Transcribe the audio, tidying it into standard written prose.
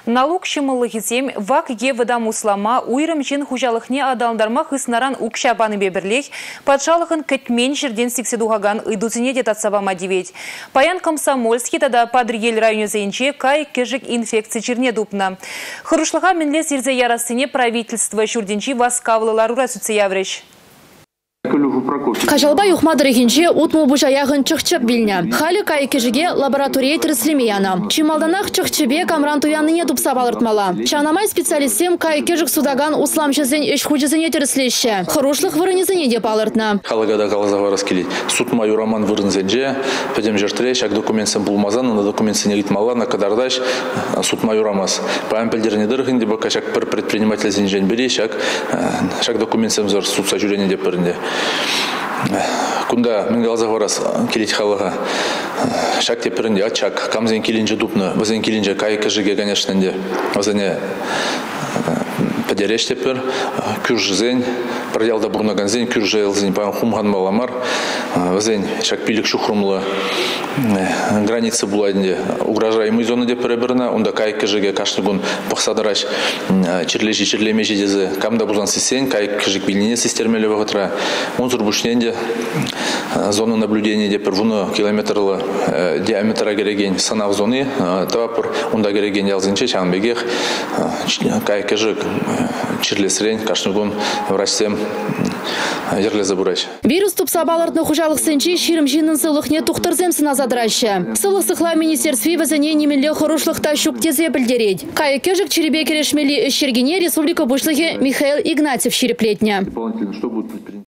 Налог шымылығызем вак е выдам услама уйрым жин хужалықне адалдарма хыснаран укшабаны бебірлех, патшалықын кәтмен жерден секседуғаган ыдузіне де татсабама девет. Паян Комсомольский тада Падригель районе зайынче кай кежік инфекция черне дупна. Хырушлыға мінлес ерзе ярасыне правительство шурденчи васкавлылар урасуцы явреш. Кажалба юхмадыр егенже утму бұжаяғын чықчып білні. Халі кайкежіге лаборатория тіріслемейяна. Чималданақ чықчыбе камран туяныне тупса балыртмала. Чанамай специалистем кайкежік судаган услам жызен еш хужызыне тіріслеші. Хырушлық вырынезіне деп алыртна. Халыгада қалазаға раскелей. Суд маю роман вырынзенже, пәдем жертреш, ак документсен булмазан, на документсене гитмала, на кадардаш, суд маю ромас. Паям пәлдеріне дырғын деп, кашак пір предприниматель зенжен береш, шак документсен зор судса жүрені деп бірінде. Кунда мен галза хорас келет халыга шак теперинде ачак камзен келинже дупны бизен келинже кайкыжыге конечно де озене подереш тепер күржзен проделда бурнаган зен күржелзен пан хумган маламар озен шак пилик шухрумлы граница буладинде угрожаемый зона де переберна онда кайкыжыге кашныгун пахсадараш чирлежи чирлемежи дезе камда бузан сисен кайкыжык билине систермеле вагатра он зурбушненде зона наблюдения де первуно километрлы диаметра кереген санав зоны тавапыр онда кереген ялзынче чанбегех кайкыжык чирлесрен кашныгун врачсем ерле забурач. Вирус тупса балыртны хужалық сенче ширым жинын сылықне тухтырземсін азадраща. Сылық сықла министерстве вазане немелі хорушлықта шуктезе білдеред. Кайкежік черебе керешмели шергене республика бұшлығы Михаил Игнатьев шереплетня.